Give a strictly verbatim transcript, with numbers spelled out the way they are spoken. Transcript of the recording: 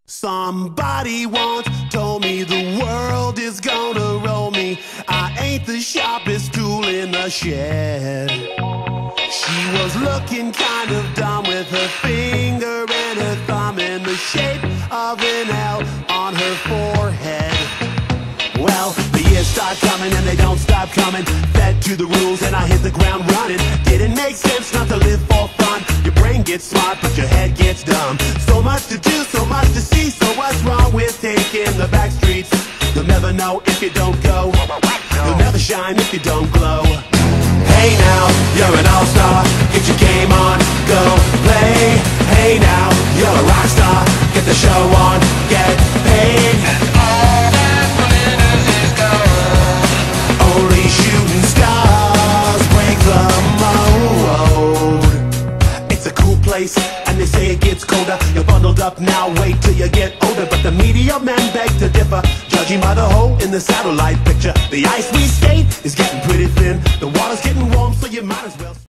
Somebody once told me the world is gonna roll me. I ain't the sharpest tool in the shed. She was looking kind of dumb with her finger and her thumb in the shape of an L on her forehead. Well, the years start coming and they don't stop coming. Fed to the rules and I hit the ground running. Didn't make sense not to live for fun. Your brain gets smart but your head gets dumb. So much to do, so much to see. So what's wrong with taking the back streets? You'll never know if you don't go. You'll never shine if you don't glow. Hey now, you're an all-star. Get your game on, go play. Hey now, you're a rock star. Get the show on, get paid. And all that glitters is gold. Only shooting stars break the mold. It's a cool place, and they say it gets colder. You're bundled up now, wait till you get older. But the media men beg to differ, judging by the hole in the satellite picture. The ice we skate is getting pretty thin. The water's getting warm, so you might as well